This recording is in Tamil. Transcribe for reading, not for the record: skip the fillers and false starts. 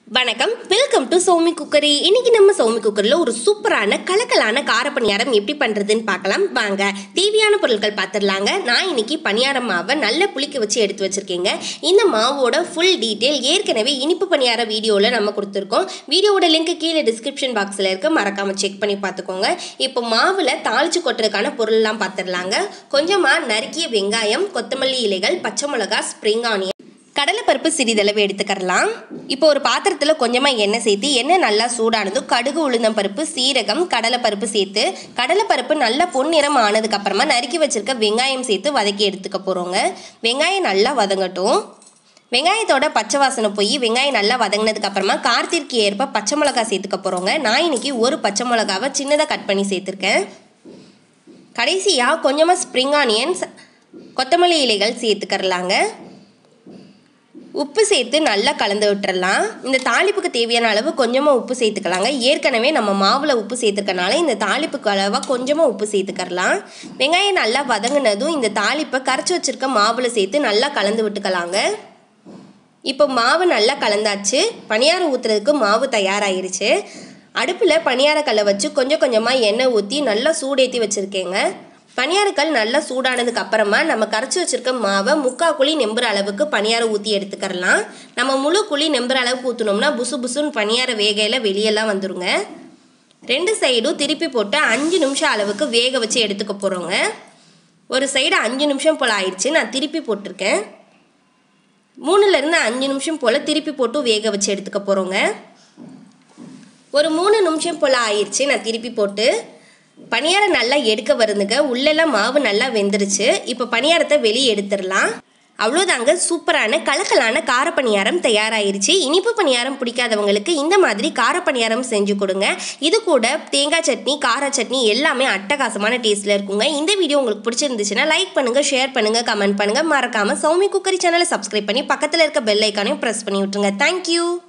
வணக்கம், வெல்கம் டு சௌமி குக்கரி. இன்னைக்கு நம்ம சௌமி குக்கரில் ஒரு சூப்பரான கலக்கலான கார பணியாரம் எப்படி பண்ணுறதுன்னு பார்க்கலாம் வாங்க. தேவையான பொருட்கள் பார்த்துடலாங்க. நான் இன்னைக்கு பணியாரம் மாவை நல்ல புளிக்க வச்சு எடுத்து வச்சுருக்கேங்க. இந்த மாவோட ஃபுல் டீட்டெயில் ஏற்கனவே இனிப்பு பணியார வீடியோவில் நம்ம கொடுத்துருக்கோம். வீடியோவோட லிங்க் கீழே டிஸ்கிரிப்ஷன் பாக்ஸில் இருக்க, மறக்காமல் செக் பண்ணி பார்த்துக்கோங்க. இப்போ மாவில் தாளிச்சு கொட்டுறதுக்கான பொருள்லாம் பார்த்துடலாங்க. கொஞ்சமாக நறுக்கிய வெங்காயம், கொத்தமல்லி இலைகள், பச்சை மிளகா, ஸ்ப்ரிங் ஆனியன், கடலைப்பருப்பு சிறிதளவு எடுத்துக்கலாம். இப்போ ஒரு பாத்திரத்தில் கொஞ்சமாக எண்ணெய் சேர்த்து எண்ணெய் நல்லா சூடானதும் கடுகு, உளுந்தம் பருப்பு, சீரகம், கடலைப்பருப்பு சேர்த்து கடலைப்பருப்பு நல்லா பொன்னிறம் ஆனதுக்கப்புறமா நறுக்கி வச்சுருக்க வெங்காயம் சேர்த்து வதக்கி எடுத்துக்க போகிறோங்க. வெங்காயம் நல்லா வதங்கட்டும். வெங்காயத்தோட பச்சை வாசனை போய் வெங்காயம் நல்லா வதங்கினதுக்கப்புறமா காரத்திற்கு ஏற்ப பச்சை மிளகா சேர்த்துக்க போகிறோங்க. நான் இன்னைக்கு ஒரு பச்சை மிளகாவை சின்னதாக கட் பண்ணி சேர்த்துருக்கேன். கடைசியாக கொஞ்சமாக ஸ்ப்ரிங் ஆனியன்ஸ், கொத்தமல்லி இலைகள் சேர்த்துக்கறலாங்க. உப்பு சேர்த்து நல்லா கலந்து விட்டுறலாம். இந்த தாளிப்புக்கு தேவையான அளவு கொஞ்சமாக உப்பு சேர்த்துக்கலாங்க. ஏற்கனவே நம்ம மாவில் உப்பு சேர்த்துக்கனால இந்த தாளிப்புக்கு அளவாக கொஞ்சமாக உப்பு சேர்த்துக்கறலாம். வெங்காயம் நல்லா வதங்கினதும் இந்த தாளிப்பை கரைச்சி வச்சுருக்க மாவில் சேர்த்து நல்லா கலந்து விட்டுக்கலாங்க. இப்போ மாவு நல்லா கலந்தாச்சு. பணியாரம் ஊற்றுறதுக்கு மாவு தயாராகிருச்சு. அடுப்பில் பணியாரக்கல்லை வச்சு கொஞ்சம் கொஞ்சமாக எண்ணெய் ஊற்றி நல்லா சூடேற்றி வச்சுருக்கேங்க. பணியாரக்கல் நல்லா சூடானதுக்கு அப்புறமா நம்ம கரைச்சி வச்சுருக்க மாவை 3/4 குழி நெம்புற அளவுக்கு பணியாரம் ஊற்றி எடுத்துக்கறலாம். நம்ம முழு குழி நெம்புற அளவுக்கு ஊற்றினோம்னா புசு புசுன்னு பணியார வேகையில் வெளியெல்லாம் வந்துடுங்க. 2 சைடும் திருப்பி போட்டு 5 நிமிஷம் அளவுக்கு வேக வச்சு எடுத்துக்க போகிறோங்க. ஒரு சைடு 5 நிமிஷம் போல் ஆயிடுச்சு. நான் திருப்பி போட்டிருக்கேன். 3லேருந்து 5 நிமிஷம் போல் திருப்பி போட்டு வேக வச்சு எடுத்துக்க போகிறோங்க. ஒரு 3 நிமிஷம் போல் ஆயிடுச்சு. நான் திருப்பி போட்டு பணியாரம் நல்லா எடுக்க வருதுங்க. உள்ளெல்லாம் மாவு நல்லா வெந்துருச்சு. இப்போ பணியாரத்தை வெளியே எடுத்துடலாம். அவ்வளோதாங்க, சூப்பரான கலக்கலான கார பணியாரம் தயாராகிருச்சு. இனிப்பு பணியாரம் பிடிக்காதவங்களுக்கு இந்த மாதிரி கார பணியாரம் செஞ்சு கொடுங்க. இது கூட தேங்காய் சட்னி, கார சட்னி எல்லாமே அட்டகாசமான டேஸ்ட்டில் இருக்குங்க. இந்த வீடியோ உங்களுக்கு பிடிச்சிருந்துச்சுன்னா லைக் பண்ணுங்கள், ஷேர் பண்ணுங்கள், கமெண்ட் பண்ணுங்கள். மறக்காமல் சௌமி குக்கரி சேனலை சப்ஸ்கிரைப் பண்ணி பக்கத்தில் இருக்க பெல் ஐக்கானையும் ப்ரெஸ் பண்ணி விட்டுருங்க. தேங்க்யூ.